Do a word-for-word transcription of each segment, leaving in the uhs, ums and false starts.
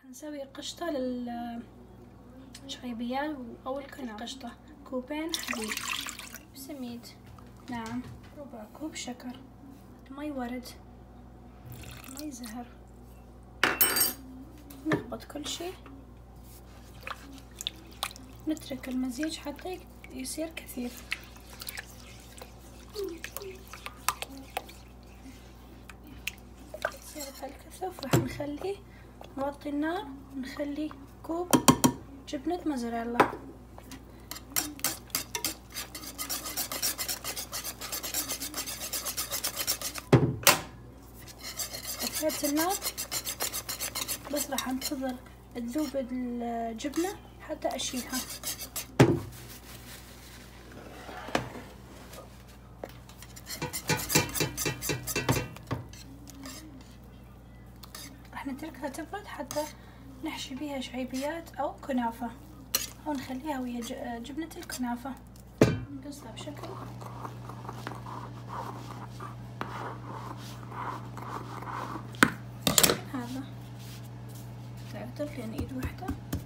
نسوي قشطة للشعيبيات أو الكنافة. قشطة كوبين حليب، سميد، نعم، ربع كوب شكر، مي ورد، مي زهر. نخبط كل شي، نترك المزيج حتى يصير كثيف. يصير بهالكثف راح نخليه نوطي النار ونخلي كوب جبنة موزاريلا. طفيت النار بس راح انتظر تذوب الجبنة حتى اشيلها. راح نتركها تبرد حتى نحشي بيها شعيبيات او كنافة، او نخليها ويا جبنة الكنافة. نقصها بشكل بالشكل هذا. تعترف لان ايد واحدة.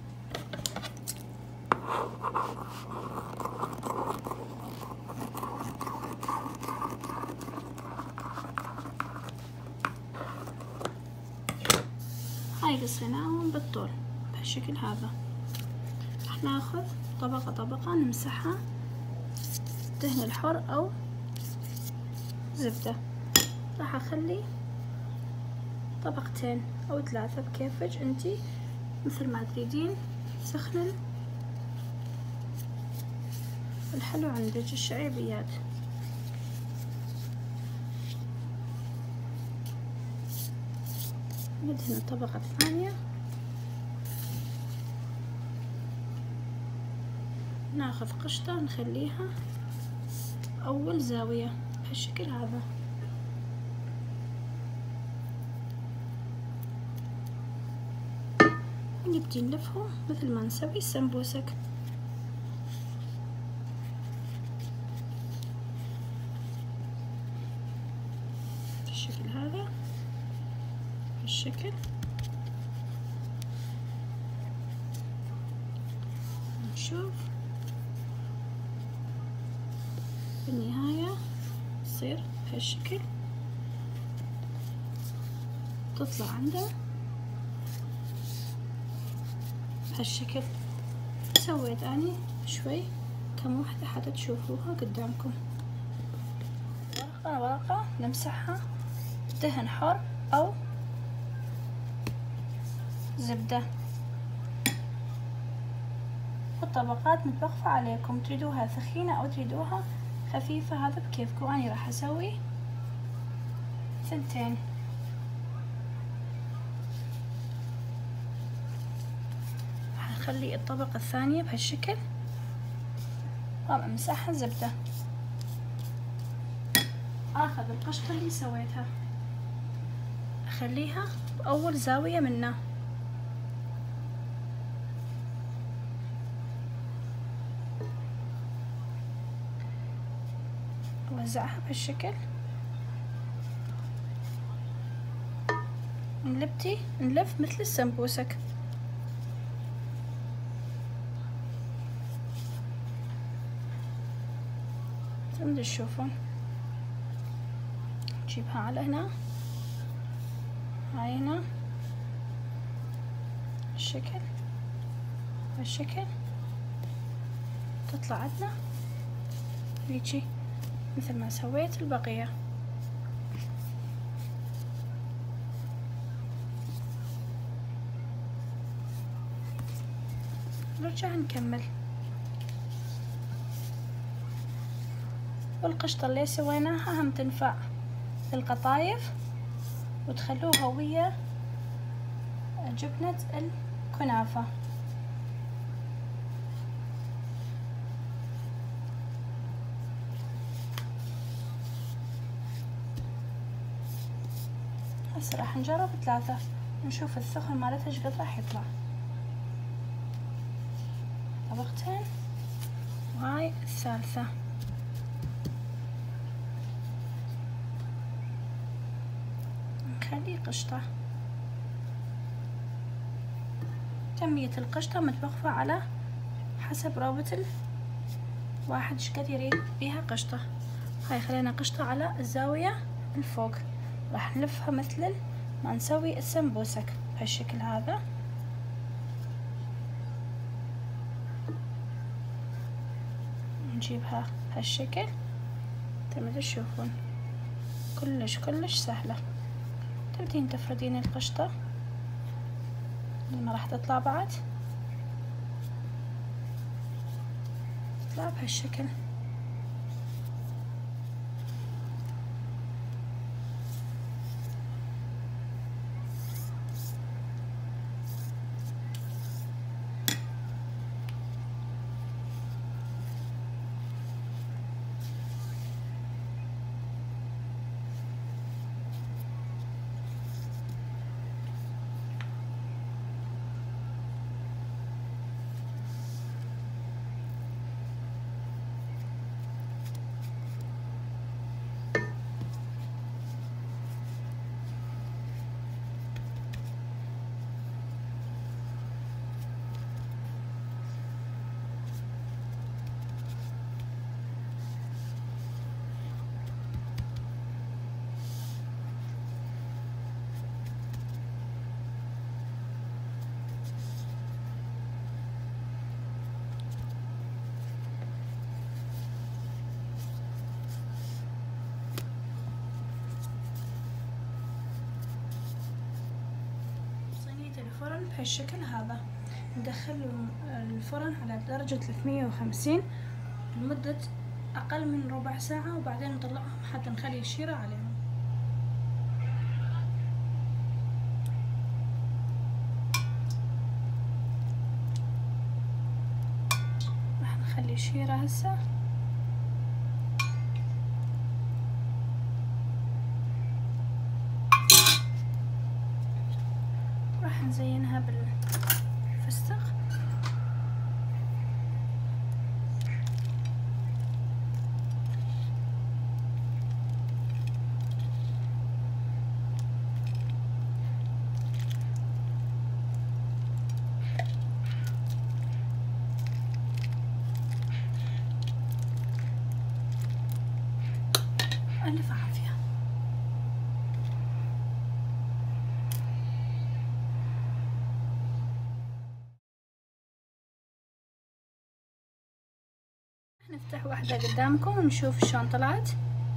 هاي قصيناهم بالطول بهالشكل هذا. راح ناخذ طبقة طبقة نمسحها دهن الحر او زبدة. راح اخلي طبقتين او ثلاثة بكيفك انتي، مثل ما تريدين. سخن الحلو عندك الشعيبيات. ندهن الطبقة الثانية. ناخذ قشطة نخليها أول زاوية بهالشكل هذا. نبدي نلفهم مثل ما نسوي السمبوسك. بالشكل هذا، بالشكل. نشوف بالنهاية تصير بهالشكل، تطلع عندنا بهالشكل. سويت اني شوي كم وحدة حتى تشوفوها قدامكم. ورقة ورقة نمسحها دهن حر او زبدة. الطبقات متوقفة عليكم، تريدوها ثخينة او تريدوها خفيفة، هذا بكيفكم. اني راح اسوي ثنتين. خلي الطبقة الثانية بهالشكل وامسحها زبدة. اخذ القشطة اللي سويتها اخليها باول زاوية منه. اوزعها بهالشكل. نلبتي نلف مثل السمبوسك. مثل تشوفون. نجيبها على هنا، هاي هنا بالشكل بالشكل. تطلع عندنا هيجي مثل ما سويت البقية. نرجع نكمل. والقشطة اللي سويناها هم تنفع للقطايف وتخلوها ويا جبنة الكنافة. هسه راح نجرب ثلاثة نشوف الثخن مالتها ايش قد راح يطلع. طبقتين وهاي الثالثة. نخلي قشطة. كمية القشطة متوقفة على حسب رغبة الواحد شقد يريد بيها قشطة. هاي خلينا قشطة على الزاوية من فوق، راح نلفها مثل ما نسوي السمبوسك بهالشكل هذا. نجيبها بهالشكل مثل تشوفون، كلش كلش سهلة. تبدين تفردين القشطة لما راح تطلع بعد تطلع بهالشكل. الفرن بهالشكل هذا، ندخل الفرن على درجة ثلاثمية وخمسين لمدة أقل من ربع ساعة، وبعدين نطلعهم حتى نخلي الشيرة عليهم. راح نخلي الشيرة هسه نزينها بالفستق. ألف عافية. نفتح واحدة قدامكم ونشوف شلون طلعت.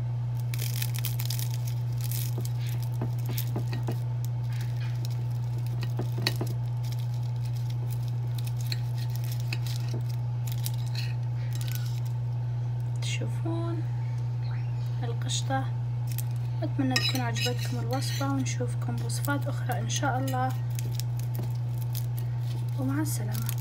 تشوفون القشطة. أتمنى تكون عجبتكم الوصفة، ونشوفكم بوصفات أخرى إن شاء الله، ومع السلامة.